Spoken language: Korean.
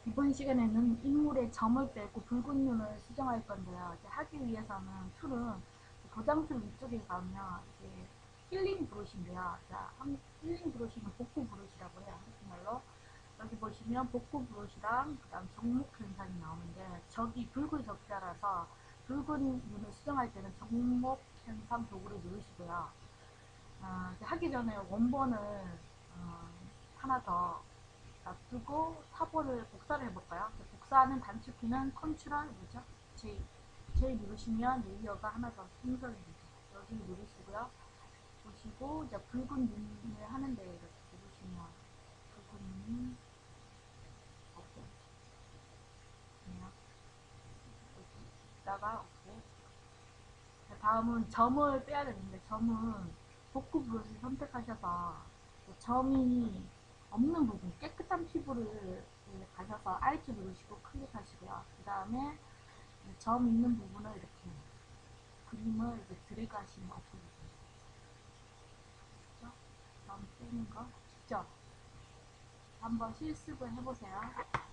이번 시간에는 인물의 점을 빼고 붉은 눈을 수정할 건데요. 이제 하기 위해서는 툴은 도장 툴 위쪽에 가면 이제 힐링 브러쉬인데요. 자, 힐링 브러쉬는 복구 브러쉬라고 해요. 한국말로. 여기 보시면 복구 브러쉬랑 그다음 정목 현상이 나오는데 저기 붉은 적자라서 붉은 눈을 수정할 때는 정목 현상 도구를 누르시고요. 이제 하기 전에 원본을 하나 더 놔두고 타보를 복사를 해볼까요? 복사하는 단축키는 컨트롤 뭐죠? J 누르시면 레이어가 하나 더 생성이 되죠. 여기 누르시고요. 보시고 이제 붉은 눈을 하는데 이렇게 누르시면 붉은 눈이 없어요. 여기다가 없고 다음은 점을 빼야 되는데 점은 복구 브러쉬 선택하셔서 점이 없는 부분 깨끗한 피부를 가셔서 Alt 누르시고 클릭하시고요. 그 다음에 점 있는 부분을 이렇게 그림을 이렇게 드래그 하시면 없어지죠. 점 빼는 거 직접 한번 실습을 해보세요.